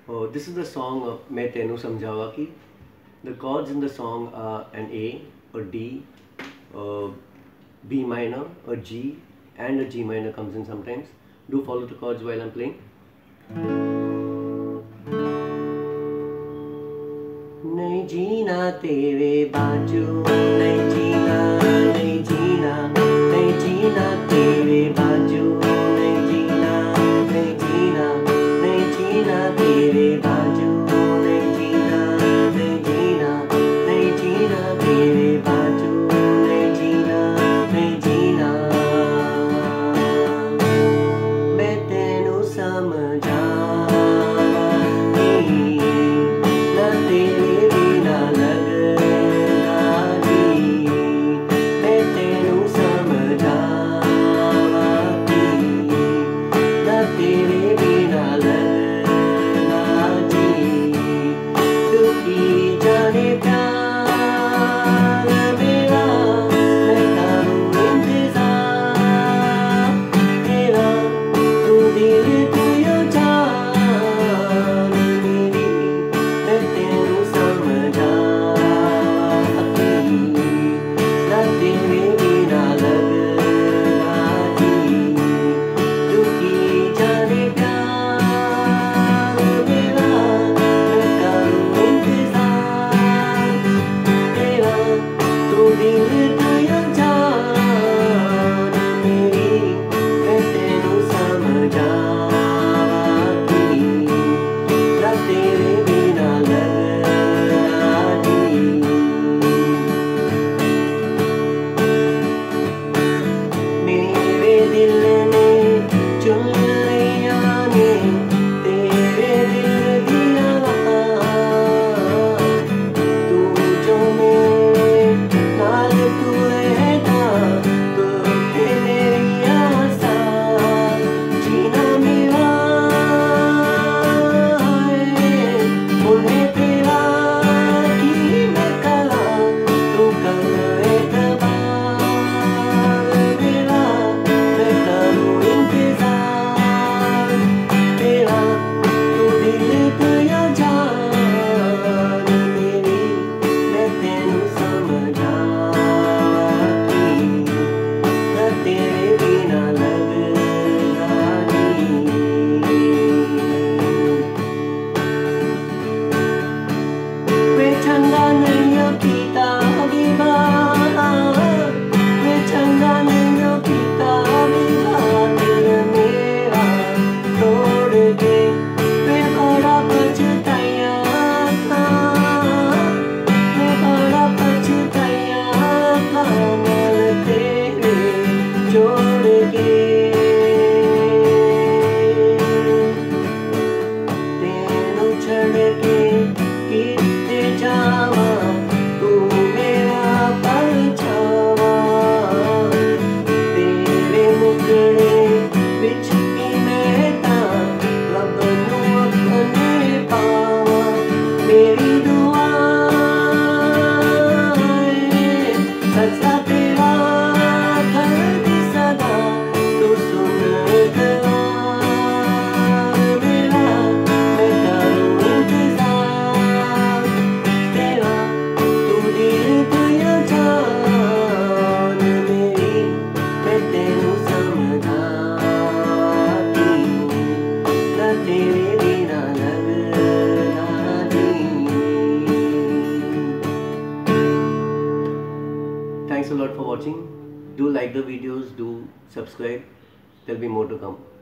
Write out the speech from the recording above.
This is the song मैं तेनू समझावा की. The chords in the song are an A, a D, a B minor, a G, and a G minor comes in sometimes. Do follow the chords while I'm playing. नहीं जीना तेरे बाजू, नहीं जीना, नहीं जीना, नहीं जीना तेरे बाजू, नहीं जीना, नहीं जीना, नहीं जीना तेरे बाजू, नहीं जीना, नहीं जीना, नहीं जीना तेरे बाजू, नहीं जीना, नहीं जीना. मैं तेनू समझावांगी ना तेरे बिना लगना जी. मैं तेनू समझावांगी ना तेरे बिना लगना जी. दुखी जाने प्यार मेरा, मैं करूँ इंतजार तेरा. तू दिल तू यो जान मेरी, मैं तेनू समझावांगी ना तेरे बिना लगना जी. दुखी जाने प्यार मेरा, मैं करूँ इंतजार तेरा. तू दिल तू यो जान मेरी, मैं तेनू समझावांगी ना तेरे बिना लगना जी. मेरे दिल ने चुन लिया ने तेरे दिल दिया. तू जो मेरे नाल तू रहता, तो तेरे आसा जीना मेरा है. उन्हें तेरा की मैं करा, तू कर एतबार मेरा. मैं करूँ इंतजार तेरा. तू दिल तू या जान मेरी, मैं तेनू समझावांगी ना तेरे बिना लगना जी. वे चंगा नहीं पीता विवा, वे चंगा नहीं पीता विवा. दिल मेरा तोड़ के मैं बड़ा पछताया था, मैं बड़ा पछताया था. नाल तेरे जोड़ के तेनू छड़ के किते जावा, तू मेरा परछावा. तेरे मुखड़े विच ही मैं तां रब नू अपने पावा. मेरी दुआ है सच्चा तेरा करदी सदा. तू सुन इकरार मेरा, मैं करूँ इंतजार तेरा. तू दिल तू या जान मेरी, मैं तेनू समझावांगी ना तेरे बिना लगना जी. Thanks a lot for watching. Do like the videos, do subscribe. There'll be more to come.